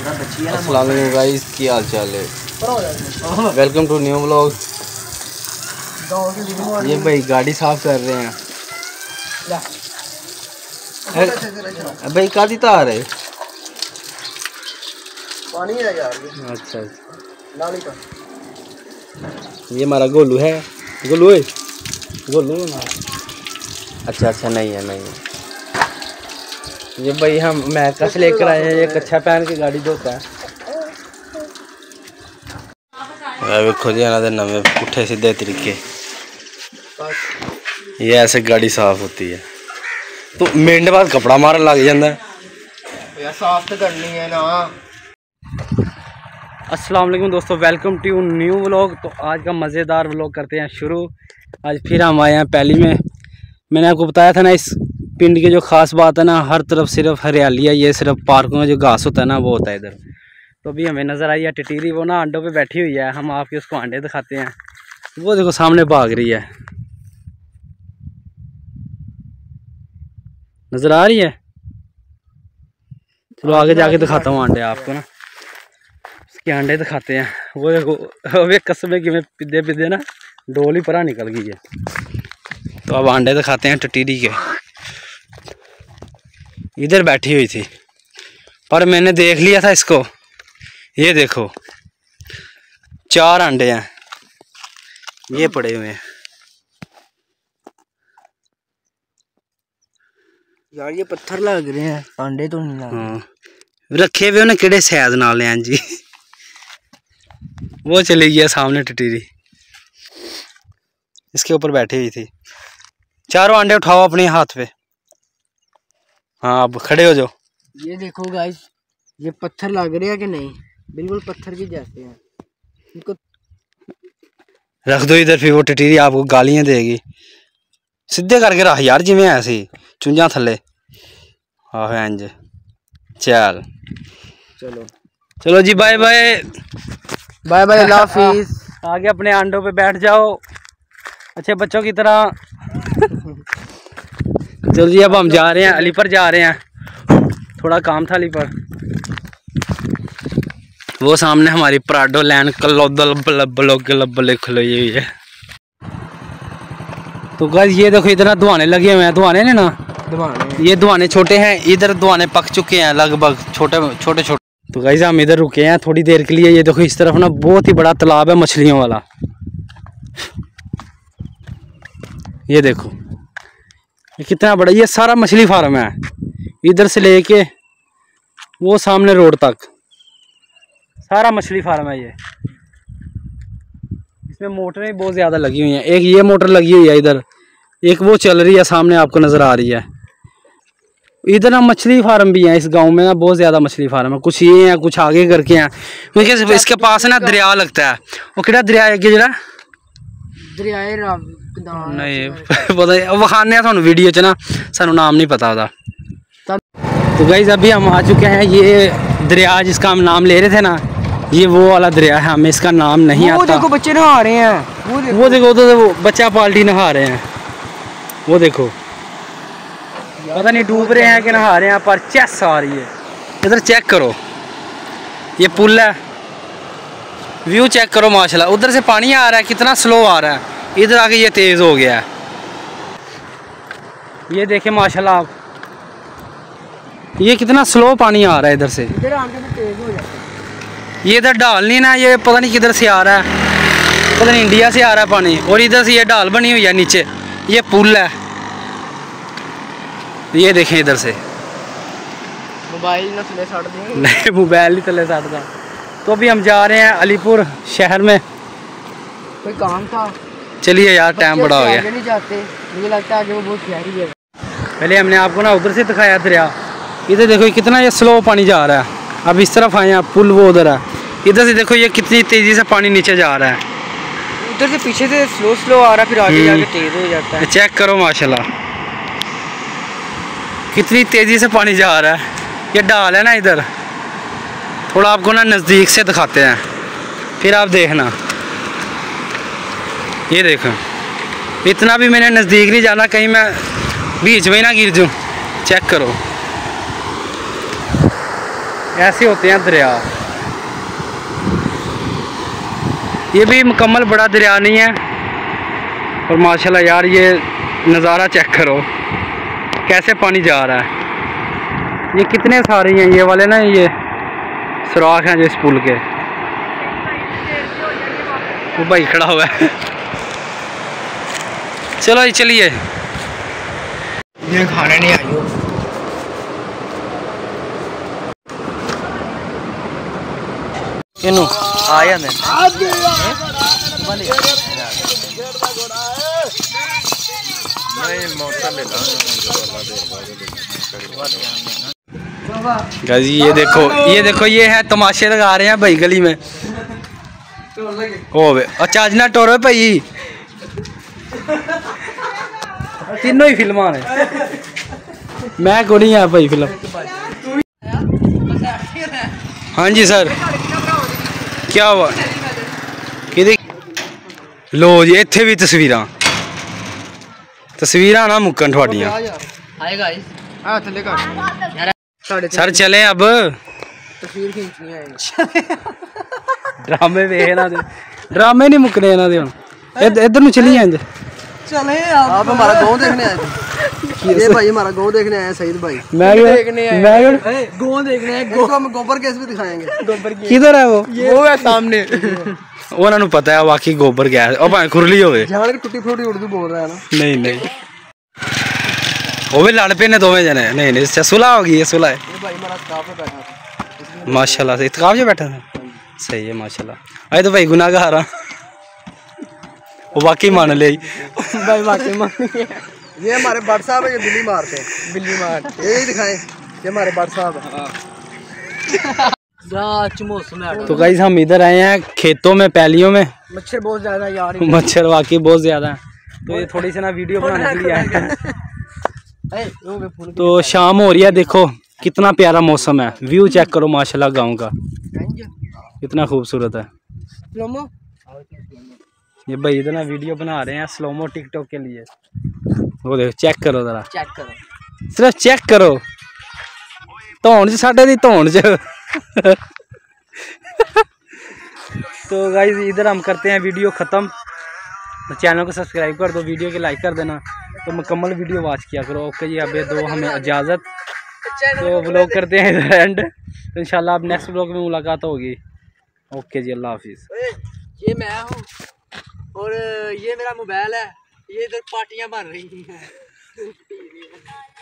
अस्सलाम वालेकुम गाइस, की हाल चाल है? Welcome to new vlog. ये भाई गाड़ी साफ कर रहे हैं। भाई कादी तार है? पानी है यार। अच्छा नाली का। ये हमारा गोलू है। गोलू है, गोलू है ना? अच्छा अच्छा, नहीं है नहीं है। ये भाई हम मैं कस लेकर आए हैं। ये कच्छा पहन के गाड़ी धोता है। देखो जी ना नवे पुठे सीधे तरीके। ये ऐसे गाड़ी साफ होती है तो मिनट बाद कपड़ा मारन लग जाता है यार, साफ तो करनी है ना। अस्सलाम वालेकुम दोस्तों, वेलकम टू न्यू व्लॉग। तो आज का मज़ेदार व्लॉग करते हैं शुरू। आज फिर हम आए हैं पहली में। मैंने आपको बताया था ना, इस पिंड की जो ख़ास बात है ना, हर तरफ सिर्फ हरियाली है। ये सिर्फ पार्कों में जो घास होता है ना, वो होता है इधर। तो अभी हमें नज़र आई है टिटीरी, वो ना अंडों पे बैठी हुई है। हम आपके उसको अंडे दिखाते हैं। वो देखो सामने भाग रही है, नज़र आ रही है। चलो आगे जाके दिखाता हूँ अंडे आपको ना, इसके अंडे दिखाते हैं। वो देखो वे कसमे कि मैं पिद्दे पिद्दे ना डोल ही परा निकल गई है। तो अब अंडे दिखाते हैं टिटीरी के। इधर बैठी हुई थी पर मैंने देख लिया था इसको। ये देखो 4 अंडे हैं ये पड़े हुए हैं। यार ये पत्थर लग रहे हैं, अंडे तो नहीं लग रहे। हाँ, रखे हुए उन्हें किड़े सैद नाल हैं जी। वो चली गया सामने टिटीरी, इसके ऊपर बैठी हुई थी। 4 अंडे उठाओ अपने हाथ पे। हाँ अब खड़े हो जाओ। ये देखो गाइस, ये पत्थर लग रहे हैं कि नहीं? बिल्कुल पत्थर के जैसे हैं। इनको रख दो इधर, फिर वो टिटीरी आपको गालियां देगी। सीधे करके रख यार, जिमें ऐसी चुंझा थले। आहो इंज। चल चलो चलो जी, बाय बाय बाय बाय, अल्लाह हाफिज। आगे अपने अंडों पे बैठ जाओ अच्छे बच्चों की तरह। चलो जी, अब हम जा रहे हैं अली पर, जा रहे हैं। थोड़ा काम था अली पर। वो सामने हमारी पराडो लैन खलोई हुई है। तो गाइस ये देखो इधर दुआने लगे हुए हैं। दुआने ने ना, ये दुआने छोटे हैं, इधर दुआने पक चुके हैं लगभग, छोटे छोटे छोटे। तो गाइस हम इधर रुके हैं थोड़ी देर के लिए। ये देखो इस तरफ ना बहुत ही बड़ा तालाब है मछलियों वाला। ये देखो ये कितना बड़ा, ये सारा मछली फार्म है। इधर से लेके वो सामने रोड तक सारा मछली फार्म है ये। इसमें मोटरें बहुत ज़्यादा लगी हुई हैं। एक ये मोटर लगी हुई है इधर, एक वो चल रही है सामने आपको नज़र आ रही है। इधर ना मछली फार्म भी है इस गांव में ना, बहुत ज़्यादा मछली फार्म है। कुछ ये हैं, कुछ आगे करके हैं, क्योंकि इसके पास ना दरिया लगता है। वो किड़ा दरिया है जरा दरियाए नहीं पता, वखाने थानू वीडियो च ना, सानू नाम नहीं पता था। तो गाइस अभी हम आ चुके हैं। ये दरिया जिसका हम नाम ले रहे थे ना, ये वो वाला दरिया है, हमें इसका नाम नहीं आता। वो देखो बच्चे नहा रहे हैं, वो देखो तो वो बच्चा पाल्टी नहा रहे हैं। वो देखो पता नहीं डूब रहे हैं कि नहा रहे हैं, पर चेस आ रही है। इधर चेक करो, ये पुल है, व्यू चेक करो माशाल्लाह। उधर से पानी आ रहा है, कितना स्लो आ रहा है। इधर आके ये तेज़ हो गया है। ये देखे माशाल्लाह आप, ये कितना स्लो पानी आ रहा है इधर से। इधर आके तो तेज हो जाता है। ये इधर ढाल नहीं ना, ये पता नहीं किधर से आ रहा है, पता नहीं इंडिया से आ रहा है पानी। और इधर से ये ढाल बनी हुई है नीचे, ये पुल है। ये देखें इधर से मोबाइल ना थले साड़ देंगे। नहीं मोबाइल नहीं थले साड़ता। तो अभी हम जा रहे हैं अलीपुर शहर में। कोई काम था। चलिए यार, टाइम बड़ा हो गया। आगे नहीं जाते, मुझे लगता है आगे वो बहुत गहरी है। पहले हमने आपको ना उधर से दिखाया दरिया। इधर देखो कितना ये स्लो पानी जा रहा है। अब इस तरफ आए हैं, पुल वो उधर है। इधर से देखो ये कितनी तेज़ी से पानी नीचे जा रहा है। उधर से पीछे से स्लो स्लो आ रहा है, फिर आगे जाके तेज हो जाता है। चेक करो माशाल्लाह कितनी तेज़ी से पानी जा रहा है। ये ढाल है ना इधर, थोड़ा आपको ना नज़दीक से दिखाते हैं, फिर आप देखना। ये देखो इतना भी मैंने नज़दीक नहीं जाना, कहीं मैं बीच में ही ना गिर जाऊँ। चेक करो ऐसे होते हैं दरिया। ये भी मुकम्मल बड़ा दरिया नहीं है, और माशाल्लाह यार ये नज़ारा चेक करो कैसे पानी जा रहा है। ये कितने सारे हैं ये वाले ना, ये सुराख हैं जो इस पुल के। वो भाई खड़ा हुआ है। चलो ये चलिए। ये खाने नहीं आई हो। किनू आया ने गाजी ये देखो ये है तमाशे लगा रहे हैं भाई गली में। हो अच्छा आज ना टोरो भाई, तीनों ही फिल्मां ने, मैं को नहीं है भाई फिल्म। हाँ जी सर क्या हुआ कि लो जी इत्थे भी तस्वीरां ना मुक्कन थोड़ियां। सर चले अब तस्वीर खींचनी है। ड्रामे वेख ना दे, ड्रामे नहीं मुकने इन्हां दे हुण। इधर नु चली जाएंगे। चले आप हमारा गांव देखने आए थे। ये भाई हमारा गांव देखने आए सईद भाई। मैं गांव देखने आए। हम गोबर गैस भी दिखाएंगे। गोबर की किधर है वो है सामने। उन्हां नु पता है वाकई गोबर गैस और भाई खुरली होवे। जान के टूटी फूटी उर्दू बोल रहा है ना। नहीं वो भी लड़ पे ने दोवें जने। नहीं सुलह हो गई है, सुलह है। ये भाई हमारा स्टाफ में बैठा था माशाल्लाह से इत्काफ जो बैठा था। सही है माशाल्लाह। अरे तो भाई गुनाहगार हां, वो वाकई मान ले भाई वाकई मान लिया। ये हमारे भट्ट साहब है, ये बिल्ली मारते हैं। बिल्ली मार ये दिखाएं, ये हमारे भट्ट साहब है। मौसम है। तो गाइस हम इधर आए हैं खेतों में, पैलियों में। मच्छर बहुत ज्यादा यार, मच्छर वाकई बहुत ज्यादा है। तो ये थोड़ी सी ना वीडियो बनाने के लिए आए हैं। तो शाम हो रही है, देखो कितना प्यारा मौसम है। व्यू चेक करो माशाल्लाह गांव का कितना खूबसूरत है। ये भाई इधर ना वीडियो बना रहे हैं स्लोमो टिकटॉक के लिए। वो देखो चेक करो जरा, चेक करो सिर्फ चेक करो। धौन च साढ़े दी धौन च। तो गाइस इधर हम करते हैं वीडियो ख़त्म। तो चैनल को सब्सक्राइब कर दो, वीडियो के लाइक कर देना। तो मुकम्मल वीडियो वॉच किया करो। ओके जी, अबे दो हमें इजाज़त। तो व्लॉग करते हैं इधर एंड। तो इंशाल्लाह अब नेक्स्ट व्लॉग में मुलाकात होगी। ओके जी, अल्लाह हाफिज़। ये मैं हूँ और ये मेरा मोबाइल है। ये इधर पार्टियां बन रही हैं।